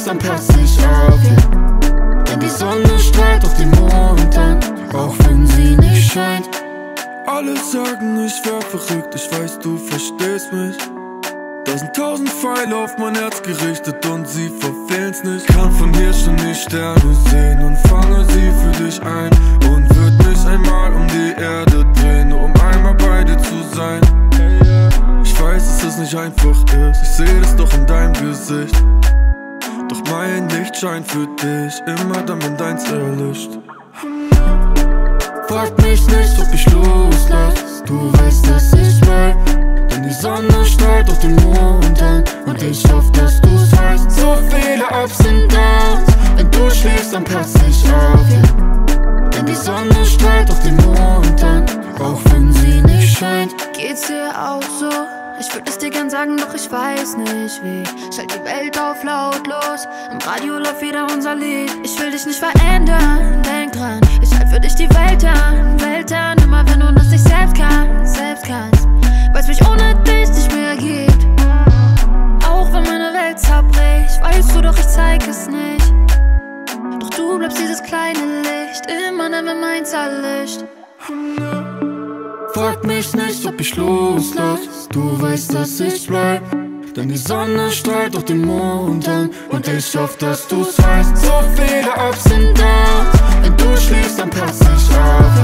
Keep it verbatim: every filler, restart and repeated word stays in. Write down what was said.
schläfst, dann pass ich auf, yeah. Denn die Sonne strahlt auf den Mond an, auch wenn sie nicht scheint. Alle sagen, ich wär verrückt, ich weiß, du verstehst mich. Da sind tausend Pfeile auf mein Herz gerichtet und sie verfehlen's nicht. Kann von hier schon die Sterne sehen und fange sie für dich ein. Und würd mich einmal um die Erde drehen, nur um einmal bei dir zu sein. Ich weiß, dass es nicht einfach ist, ich seh das doch in deinem Gesicht. Doch mein Licht scheint für dich, immer dann, wenn deins erlischt. Frag mich nicht, ob ich loslass, du weißt, dass ich bleib. Denn die Sonne strahlt auf den Mond an und ich hoffe, dass du's weißt. So viele Ups und Downs, wenn du schläfst, dann pass ich auf, yeah. Denn die Sonne strahlt auf den Mond an, auch wenn sie nicht scheint. Geht's dir auch so? Ich würde es dir gern sagen, doch ich weiß nicht wie. Schalt die Welt auf lautlos, im Radio läuft wieder unser Lied. Ich will dich nicht verändern, denk dran, ich halt für dich die Welt an, Welt an. Immer wenn du das nicht selbst kannst, selbst kannst, weil's mich ohne dich nicht mehr gibt. Auch wenn meine Welt zerbricht, weißt du doch, ich zeig es nicht. Doch du bleibst dieses kleine Licht, immer dann, wenn meins erlischt. Frag mich nicht, ob ich loslass, du weißt, dass ich bleib. Denn die Sonne strahlt auf den Mond an und ich hoffe, dass du's weißt. So viele Ups und Downs, wenn du schläfst, dann pass ich auf.